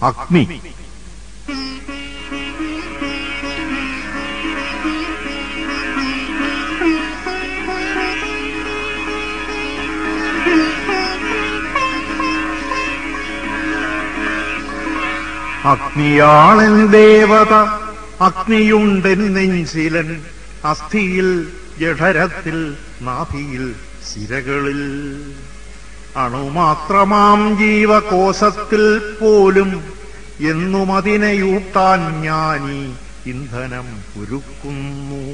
അഗ്നി. അഗ്നിയാളൻ ദേവത, അഗ്നിയുണ്ടെൻ നെഞ്ചിലൻ, അസ്ഥിയിൽ ജഠരത്തിൽ നാഭിയിൽ സിരകളിൽ, അണുമാത്രമാം ജീവകോശത്തിൽ പോലും എന്നും അതിനെയൂട്ടാൻ ഞാനീ ഇന്ധനം ഒരുക്കുന്നു.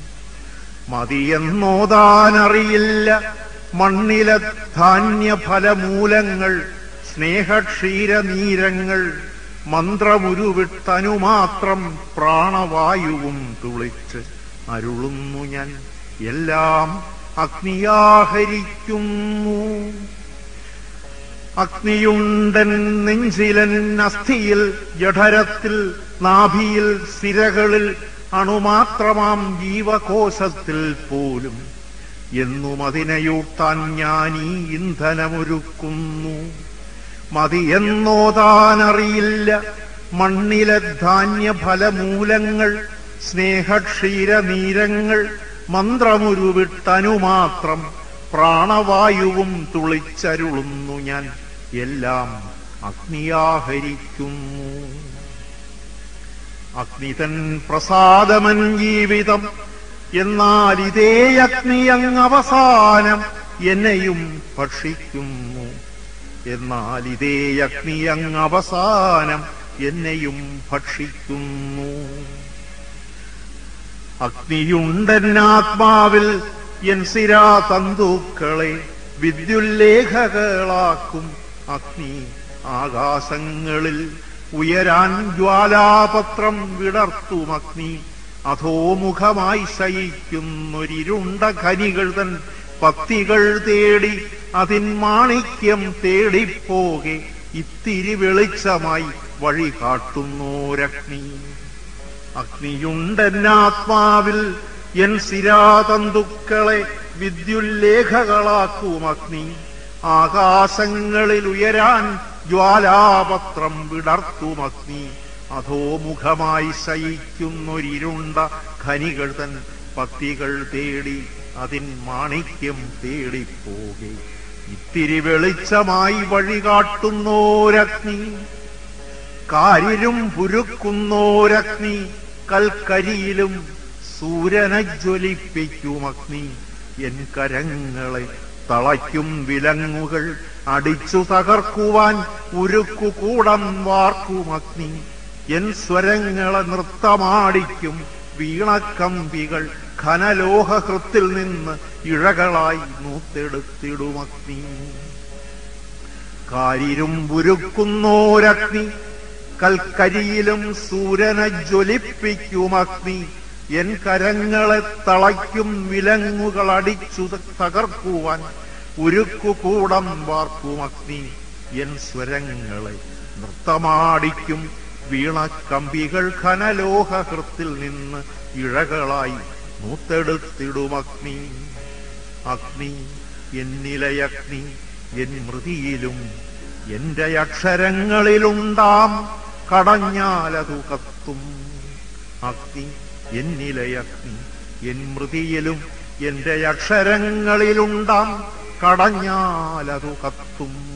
മതിയെന്നോതാനറിയില്ല മണ്ണിലെ ധാന്യഫലമൂലങ്ങൾ, സ്നേഹക്ഷീരനീരങ്ങൾ, മന്ത്രമുരുവിട്ടനുമാത്രം പ്രാണവായുവും തുളിച്ച് അരുളുന്നു ഞാൻ, എല്ലാം അഗ്നിയാഹരിക്കുന്നു. അഗ്നിയുണ്ടൻ നെഞ്ചിലൻ, അസ്ഥിയിൽ ജഠരത്തിൽ നാഭിയിൽ സിരകളിൽ, അണുമാത്രമാം ജീവകോശത്തിൽ പോലും എന്നും അതിനെയൂട്ടാൻ ഞാനീ ഇന്ധനമൊരുക്കുന്നു. മതിയെന്നോതാനറിയില്ല മണ്ണിലെ ധാന്യഫലമൂലങ്ങൾ, സ്നേഹക്ഷീരനീരങ്ങൾ, മന്ത്രമുരുവിട്ടനുമാത്രം പ്രാണവായുവും തുളിച്ചരുളുന്നു ഞാൻ, എല്ലാം അഗ്നിയാഹരിക്കുന്നു. അഗ്നിതൻ പ്രസാദമൻ ജീവിതം, എന്നാൽ ഇതേ അഗ്നിയങ്ങവസാനം എന്നെയും ഭക്ഷിക്കുന്നു. എന്നാൽ ഇതേ അഗ്നിയങ്ങവസാനം എന്നെയും ഭക്ഷിക്കുന്നു. അഗ്നിയുണ്ടെന്നാത്മാവിൽ എൻ സിരാതന്തുക്കളെ വിദ്യുല്ലേഖകളാക്കും അഗ്നി. ആകാശങ്ങളിൽ ഉയരാൻ ജ്വാലാപത്രം വിടർത്തും അഗ്നി. അധോമുഖമായി ശയിക്കുന്നൊരിരുണ്ട ഖനികൾ തൻ പത്തികൾ തേടി അതിൻ മാണിക്യം തേടിപ്പോകെ ഇത്തിരി വെളിച്ചമായി വഴി കാട്ടുന്നോരഗ്നി. അഗ്നിയുണ്ടെന്നാത്മാവിൽ എൻ സിരാതന്തുക്കളെ വിദ്യുല്ലേഖകളാക്കും അഗ്നി. ആകാശങ്ങളിൽ ഉയരാൻ ജ്വാലാപത്രം വിടർത്തും അഗ്നി. അധോമുഖമായി ശയിക്കുന്നൊരിരുണ്ട ഖനികൾ തൻ പത്തികൾ തേടി അതിൻ മാണിക്യം തേടിപ്പോകെ ഇത്തിരി വെളിച്ചമായി വഴികാട്ടുന്നോരഗ്നി. കാരിലും പുരുക്കുന്നോരഗ്നി, കൽക്കരിയിലും സൂര്യനെ ജ്വലിപ്പിക്കും അഗ്നി. എൻ കരങ്ങളെ തളയ്ക്കും വിലങ്ങുകൾ അടിച്ചു തകർക്കുവാൻ ഉരുക്കുകൂടം വാർക്കും അഗ്നി. എൻ സ്വരങ്ങളെ നൃത്തമാടിക്കും വീണക്കമ്പികൾ ഘനലോഹഹൃത്തിൽ നിന്ന് ഇഴകളായി നൂത്തെടുത്തിടും അഗ്നി. കാരിലും ഉരുക്കുന്നോരഗ്നി, കൽക്കരിയിലും സൂര്യനെ ജ്വലിപ്പിക്കും അഗ്നി. എൻ കരങ്ങളെ തളയ്ക്കും വിലങ്ങുകൾ അടിച്ചു തകർക്കുവാൻ ഉരുക്കുകൂടം വാർക്കും അഗ്നി. എൻ സ്വരങ്ങളെ നൃത്തമാടിക്കും വീണക്കമ്പികൾ ഘനലോഹഹൃത്തിൽ നിന്ന് ഇഴകളായി നൂത്തെടുത്തിടും അഗ്നി. അഗ്നി എന്നിലയഗ്നി, എൻ മൃതിയിലും എന്റെ അക്ഷരങ്ങളിലുണ്ടാം, കടഞ്ഞാലതു കത്തും. അഗ്നി എന്നിലയഗ്നി, എൻ മൃതിയിലും എന്റെ അക്ഷരങ്ങളിലുണ്ടാം, കടഞ്ഞാലതു കത്തും.